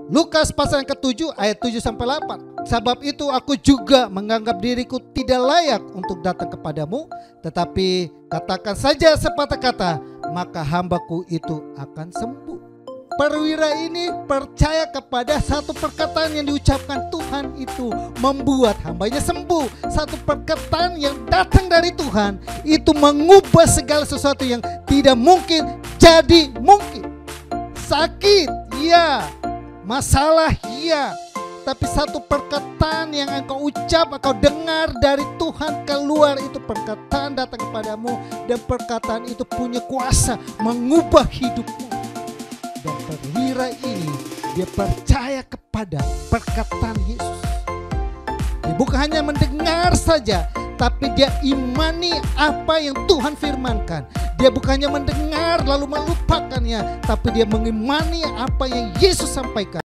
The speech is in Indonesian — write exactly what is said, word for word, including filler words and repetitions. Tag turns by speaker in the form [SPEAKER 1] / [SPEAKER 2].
[SPEAKER 1] Lukas pasal yang ketujuh ayat tujuh sampai delapan. Sebab itu aku juga menganggap diriku tidak layak untuk datang kepadamu, tetapi katakan saja sepatah kata, maka hambaku itu akan sembuh. Perwira ini percaya kepada satu perkataan yang diucapkan Tuhan itu membuat hambanya sembuh. Satu perkataan yang datang dari Tuhan itu mengubah segala sesuatu yang tidak mungkin jadi mungkin. Sakit, ya. Masalah, ya. Tapi satu perkataan yang engkau ucap, engkau dengar dari Tuhan keluar, itu perkataan datang kepadamu, dan perkataan itu punya kuasa mengubah hidupmu. Dan perwira ini dia percaya kepada perkataan Yesus. Dia bukan hanya mendengar saja, tapi dia imani apa yang Tuhan firmankan. Dia bukannya mendengar lalu melupakannya, tapi dia mengimani apa yang Yesus sampaikan.